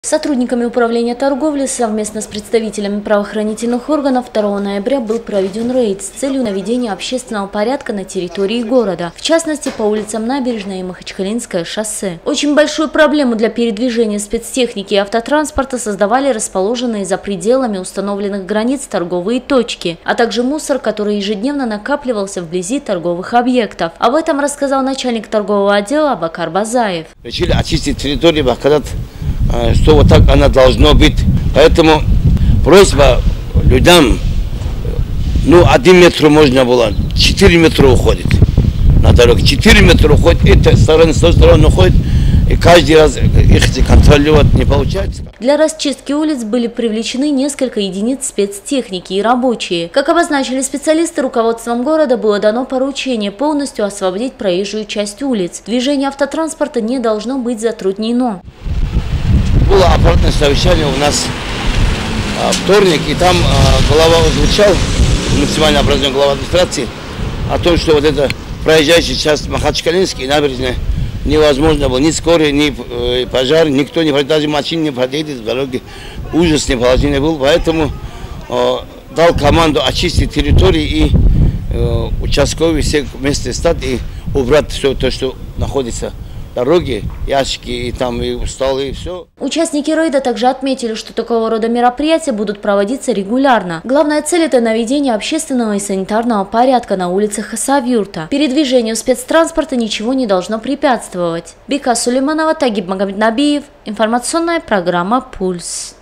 Сотрудниками управления торговли совместно с представителями правоохранительных органов 2 ноября был проведен рейд с целью наведения общественного порядка на территории города, в частности по улицам Набережной и Махачкалинское шоссе. Очень большую проблему для передвижения спецтехники и автотранспорта создавали расположенные за пределами установленных границ торговые точки, а также мусор, который ежедневно накапливался вблизи торговых объектов. Об этом рассказал начальник торгового отдела Абакар Базаев. Решили очистить территорию Бахкадат, что вот так она должно быть. Поэтому просьба людям, 1 метр можно было, 4 метра уходит на дороге. 4 метра уходит, эта сторона, с той стороны уходит, и каждый раз их контролировать не получается. Для расчистки улиц были привлечены несколько единиц спецтехники и рабочие. Как обозначили специалисты, руководством города было дано поручение полностью освободить проезжую часть улиц. Движение автотранспорта не должно быть затруднено. Было аппаратное совещание у нас вторник, и там глава озвучал, муниципальный образованный глава администрации, о том, что вот это проезжающая часть Махачкалинский и Набережная невозможно было, ни скорый, ни пожар, никто не проедет, даже машин не проедет в дороге. Ужасное положение было, поэтому дал команду очистить территорию и участковые все вместе стать и убрать все то, что находится дороги, ящики и там и столы, и все. Участники рейда также отметили, что такого рода мероприятия будут проводиться регулярно. Главная цель – это наведение общественного и санитарного порядка на улицах Хасавюрта. Передвижению спецтранспорта ничего не должно препятствовать. Бика Сулейманова, Тагиб Магомеднабиев. Информационная программа «Пульс».